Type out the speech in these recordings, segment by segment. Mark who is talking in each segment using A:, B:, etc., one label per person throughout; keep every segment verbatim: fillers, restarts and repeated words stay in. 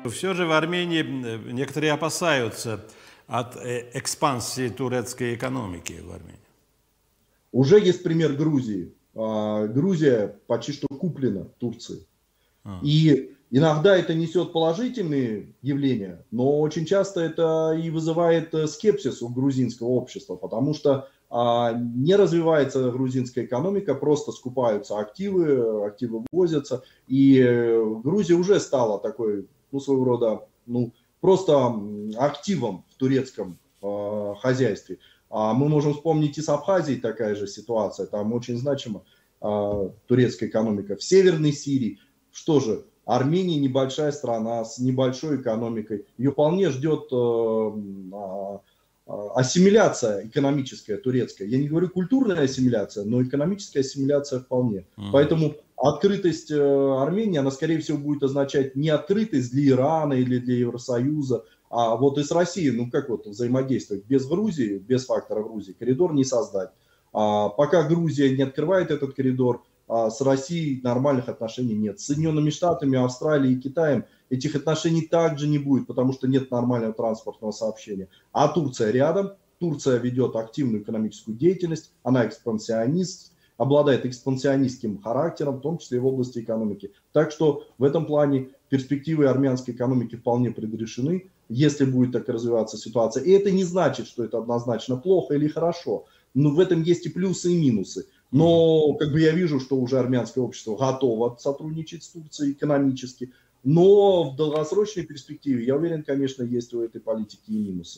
A: Все же в Армении некоторые опасаются от экспансии турецкой экономики в Армении.
B: Уже есть пример Грузии. Грузия почти что куплена Турцией. А. И иногда это несет положительные явления, но очень часто это и вызывает скепсис у грузинского общества, потому что а, не развивается грузинская экономика, просто скупаются активы, активы ввозятся, и Грузия уже стала такой, ну, своего рода, ну, просто активом в турецком э, хозяйстве. А мы можем вспомнить и с Абхазией такая же ситуация, там очень значима э, турецкая экономика. В Северной Сирии, что же, Армения небольшая страна с небольшой экономикой, ее вполне ждет э, э, ассимиляция экономическая турецкая. Я не говорю культурная ассимиляция, но экономическая ассимиляция вполне. Mm-hmm. Поэтому открытость Армении, она, скорее всего, будет означать не открытость для Ирана или для Евросоюза, а вот и с Россией, ну как вот взаимодействовать без Грузии, без фактора Грузии, коридор не создать. А пока Грузия не открывает этот коридор, а с Россией нормальных отношений нет. С Соединенными Штатами, Австралией и Китаем этих отношений также не будет, потому что нет нормального транспортного сообщения. А Турция рядом, Турция ведет активную экономическую деятельность, она экспансионист, обладает экспансионистским характером, в том числе и в области экономики. Так что в этом плане перспективы армянской экономики вполне предрешены, если будет так развиваться ситуация. И это не значит, что это однозначно плохо или хорошо. Но в этом есть и плюсы, и минусы. Но как бы я вижу, что уже армянское общество готово сотрудничать с Турцией экономически. Но в долгосрочной перспективе, я уверен, конечно, есть у этой политики и минусы.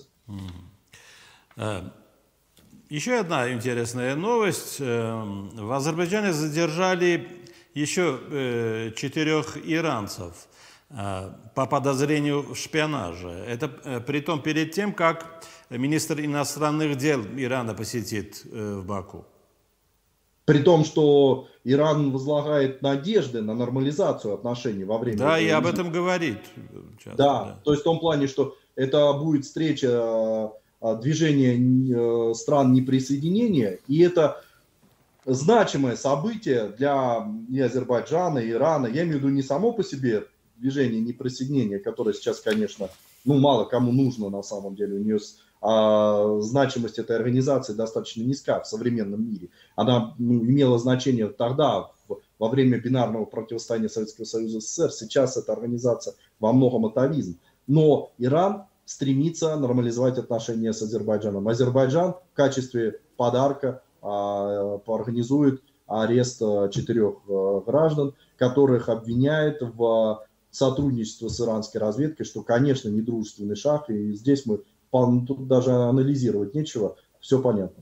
A: Еще одна интересная новость. В Азербайджане задержали еще четырех иранцев по подозрению в шпионаже. Это притом перед тем, как министр иностранных дел Ирана посетит в Баку.
B: При том, что Иран возлагает надежды на нормализацию отношений во время...
A: Да, и об этом говорит.
B: Часто, да, да, то есть в том плане, что это будет встреча движения стран неприсоединения, и это значимое событие для и Азербайджана, и Ирана. Я имею в виду не само по себе движение неприсоединения, которое сейчас, конечно, ну, мало кому нужно на самом деле. У нее а, значимость этой организации достаточно низка в современном мире. Она ну, имела значение тогда, в, во время бинарного противостояния Советского Союза и СССР. Сейчас эта организация во многом атовизм. Но Иран стремится нормализовать отношения с Азербайджаном. Азербайджан в качестве подарка а, организует арест четырех а, граждан, которых обвиняет в сотрудничестве с иранской разведкой, что, конечно, недружественный шаг. И здесь мы тут даже анализировать нечего, все понятно.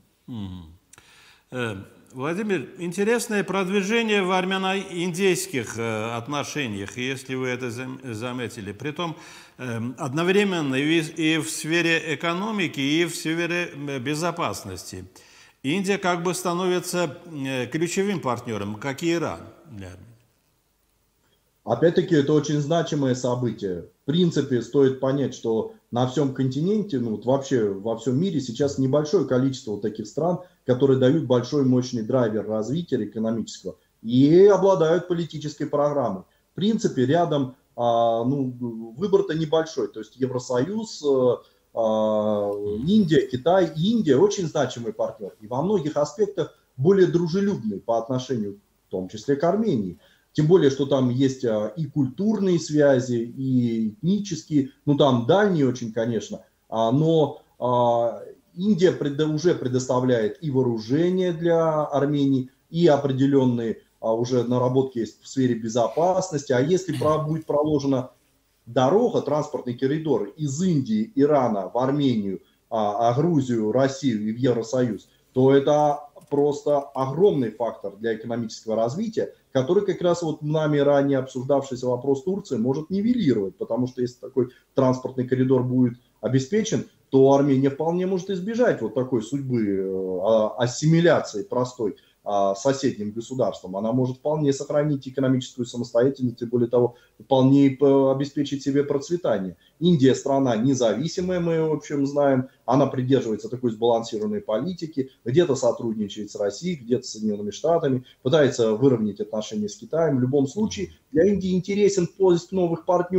A: Владимир, интересное продвижение в армяно-индейских отношениях, если вы это заметили. Притом одновременно и в сфере экономики, и в сфере безопасности. Индия как бы становится ключевым партнером, как и Иран для Армении.
B: Опять-таки, это очень значимое событие. В принципе, стоит понять, что на всем континенте, ну вот вообще во всем мире сейчас небольшое количество вот таких стран, которые дают большой мощный драйвер развития экономического и обладают политической программой. В принципе, рядом а, ну, выбор-то небольшой. То есть Евросоюз, а, Индия, Китай. Индия очень значимый партнер. И во многих аспектах более дружелюбный по отношению, в том числе к Армении. Тем более, что там есть и культурные связи, и этнические, ну там дальние очень, конечно, но Индия уже предоставляет и вооружение для Армении, и определенные уже наработки есть в сфере безопасности. А если будет проложена дорога, транспортный коридор из Индии, Ирана в Армению, а Грузию, Россию и в Евросоюз, то это просто огромный фактор для экономического развития, который как раз вот нами ранее обсуждавшийся вопрос Турции может нивелировать, потому что если такой транспортный коридор будет обеспечен, то Армения вполне может избежать вот такой судьбы ассимиляции простой соседним государством. Она может вполне сохранить экономическую самостоятельность и, более того, вполне обеспечить себе процветание. Индия страна независимая, мы, в общем, знаем, она придерживается такой сбалансированной политики, где-то сотрудничает с Россией, где-то с Соединенными Штатами, пытается выровнять отношения с Китаем. В любом случае, для Индии интересен поиск новых партнеров.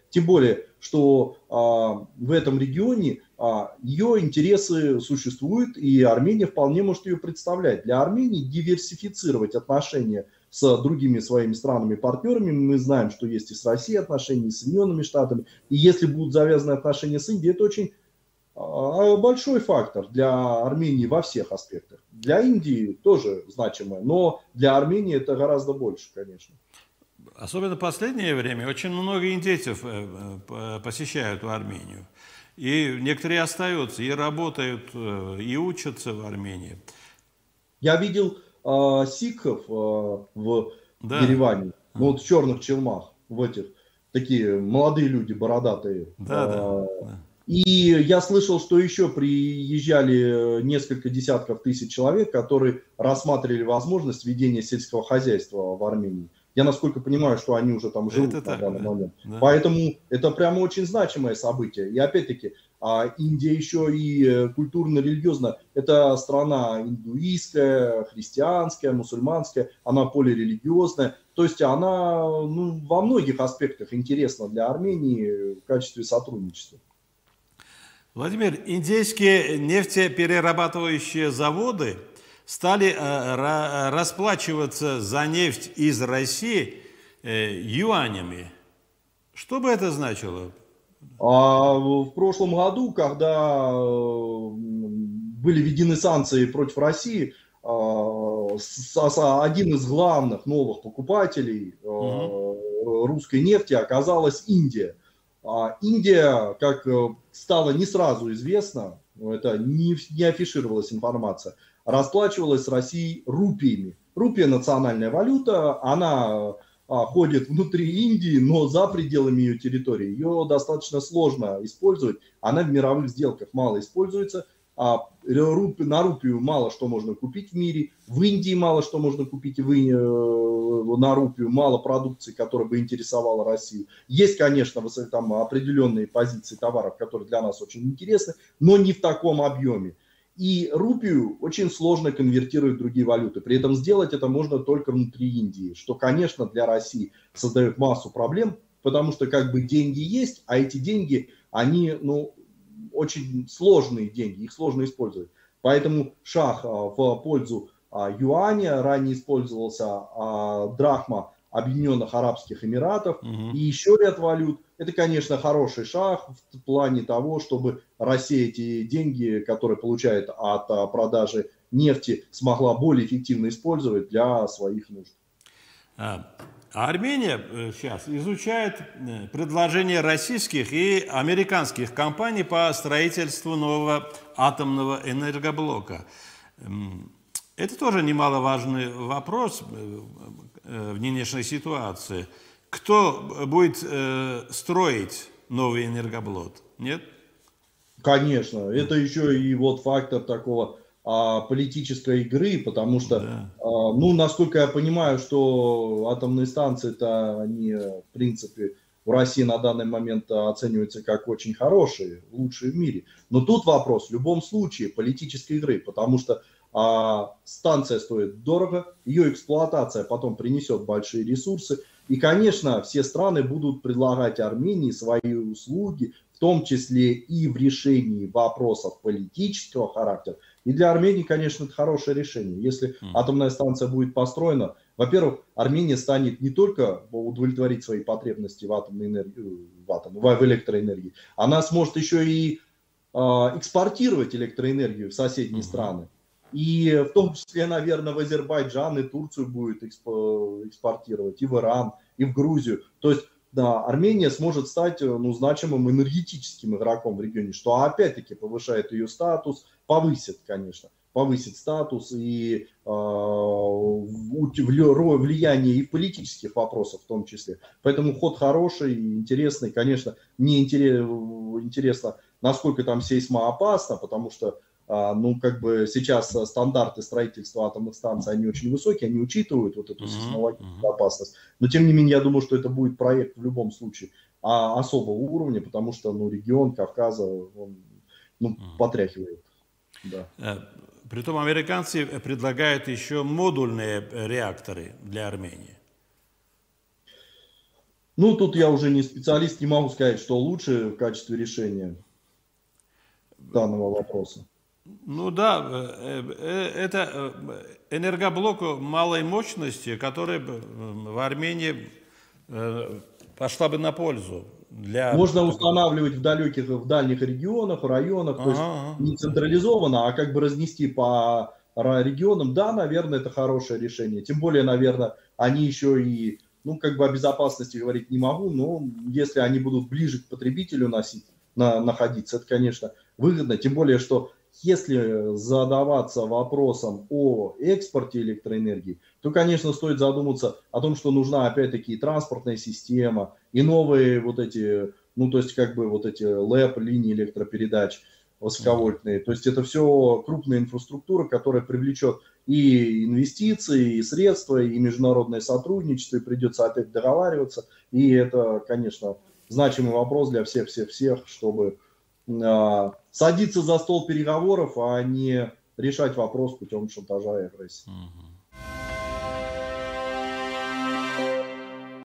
B: Тем более, что а, в этом регионе а, ее интересы существуют, и Армения вполне может ее представлять. Для Армении диверсифицировать отношения с другими своими странами-партнерами, мы знаем, что есть и с Россией отношения, и с Соединенными Штатами, и если будут завязаны отношения с Индией, это очень большой фактор для Армении во всех аспектах. Для Индии тоже значимое, но для Армении это гораздо больше, конечно.
A: Особенно в последнее время очень много индейцев посещают Армению. И некоторые остаются, и работают, и учатся в Армении.
B: Я видел э, сикхов э, в
A: Да.
B: Ереване, а. ну, вот в черных челмах, в этих, такие молодые люди, бородатые.
A: Да,
B: э,
A: да, да.
B: И я слышал, что еще приезжали несколько десятков тысяч человек, которые рассматривали возможность ведения сельского хозяйства в Армении. Я, насколько понимаю, что они уже там живут это на так, данный да. момент. Да. Поэтому это прямо очень значимое событие. И опять-таки, Индия еще и культурно-религиозно, это страна индуистская, христианская, мусульманская, она полирелигиозная. То есть она ну, во многих аспектах интересна для Армении в качестве сотрудничества.
A: Владимир, индийские нефтеперерабатывающие заводы стали э, расплачиваться за нефть из России э, юанями. Что бы это значило?
B: А в прошлом году, когда были введены санкции против России, один из главных новых покупателей угу. русской нефти оказалась Индия. Индия, как стало не сразу известно, это не, не афишировалась информация, расплачивалась с Россией рупиями. Рупия – национальная валюта, она ходит внутри Индии, но за пределами ее территории. Ее достаточно сложно использовать, она в мировых сделках мало используется. А на рупию мало что можно купить в мире, в Индии мало что можно купить в, на рупию, мало продукции, которая бы интересовала Россию. Есть, конечно, там определенные позиции товаров, которые для нас очень интересны, но не в таком объеме. И рупию очень сложно конвертировать в другие валюты. При этом сделать это можно только внутри Индии, что, конечно, для России создает массу проблем, потому что как бы деньги есть, а эти деньги, они, ну, очень сложные деньги, их сложно использовать. Поэтому шах в пользу юаня, ранее использовался драхма Объединенных Арабских Эмиратов угу. и еще ряд валют. Это, конечно, хороший шаг в плане того, чтобы Россия эти деньги, которые получает от продажи нефти, смогла более эффективно использовать для своих нужд.
A: А Армения сейчас изучает предложения российских и американских компаний по строительству нового атомного энергоблока. Это тоже немаловажный вопрос в нынешней ситуации. Кто будет э, строить новый энергоблок? Нет?
B: Конечно. Это еще и вот фактор такого а, политической игры, потому что, да. а, ну, насколько я понимаю, что атомные станции-то, они, в принципе, в России на данный момент оцениваются как очень хорошие, лучшие в мире. Но тут вопрос в любом случае политической игры, потому что а, станция стоит дорого, ее эксплуатация потом принесет большие ресурсы. И, конечно, все страны будут предлагать Армении свои услуги, в том числе и в решении вопросов политического характера. И для Армении, конечно, это хорошее решение. Если mm. атомная станция будет построена, во-первых, Армения станет не только удовлетворить свои потребности в атомной энергии, в, атом, в электроэнергии, она сможет еще и э, экспортировать электроэнергию в соседние mm-hmm. страны. И в том числе, наверное, в Азербайджан и Турцию будет экспортировать, и в Иран, и в Грузию. То есть, да, Армения сможет стать, ну, значимым энергетическим игроком в регионе, что опять-таки повышает ее статус, повысит, конечно, повысит статус и э, влияние и в политических вопросах в том числе. Поэтому ход хороший, интересный. Конечно, мне интересно, насколько там сейсмоопасно, потому что ну, как бы сейчас стандарты строительства атомных станций, они очень высокие, они учитывают вот эту сейсмологическую опасность. Но, тем не менее, я думаю, что это будет проект в любом случае а, особого уровня, потому что, ну, регион Кавказа, он, ну, потряхивает. Да.
A: Притом американцы предлагают еще модульные реакторы для Армении.
B: Ну, тут я уже не специалист, не могу сказать, что лучше в качестве решения данного вопроса.
A: Ну да, это энергоблок малой мощности, который в Армении пошла бы на пользу. Для...
B: Можно устанавливать в далеких, в дальних регионах, районах, то есть
A: ага,
B: не централизованно, а как бы разнести по регионам. Да, наверное, это хорошее решение. Тем более, наверное, они еще и, ну, как бы о безопасности говорить не могу, но если они будут ближе к потребителю носить, на, находиться, это, конечно, выгодно. Тем более, что если задаваться вопросом о экспорте электроэнергии, то, конечно, стоит задуматься о том, что нужна, опять-таки, и транспортная система, и новые вот эти, ну, то есть, как бы, вот эти ЛЭП, линии электропередач высоковольтные. То есть, это все крупная инфраструктура, которая привлечет и инвестиции, и средства, и международное сотрудничество, и придется опять договариваться. И это, конечно, значимый вопрос для всех-всех-всех, чтобы э, садиться за стол переговоров, а не решать вопрос путем шантажа и агрессии.